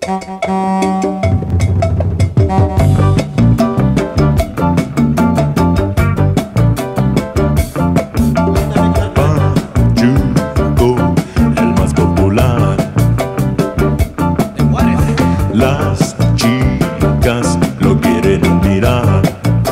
el más popular. Las chicas lo quieren mirar.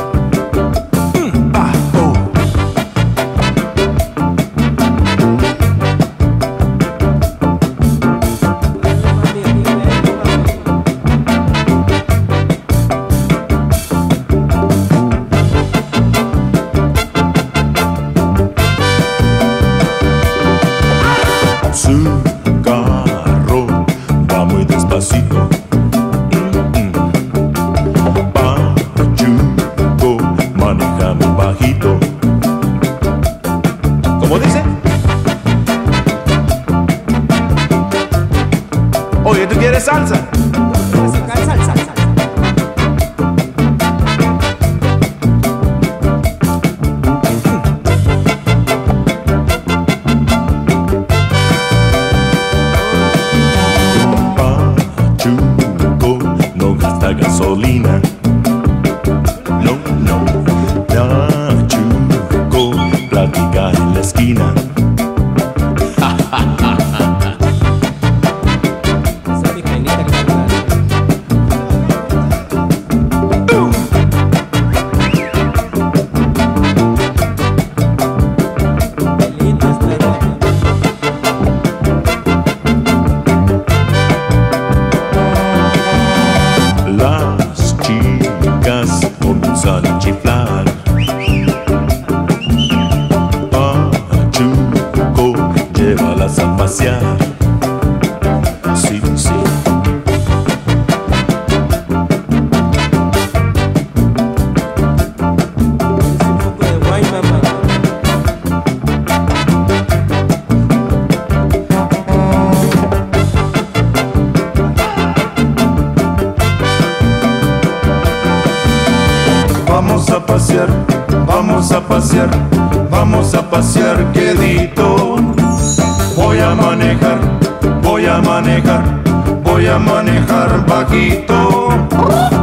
Su carro va muy despacito. Pachuco maneja muy bajito. ¿Cómo dice? Oye, ¿tú quieres salsa? Salsa. Pachuco no gasta gasolina. No. Pachuco platica en la esquina. Esa es mi cainita que me Qué lindo este rollo. Las chicas comienzan a chiflar. Pachuco, llévalas a pasear. Sí. Es un poco de wine, mamá. Vamos a pasear, vamos a pasear, vamos a pasear, quedito. Voy a manejar, voy a manejar, voy a manejar bajito.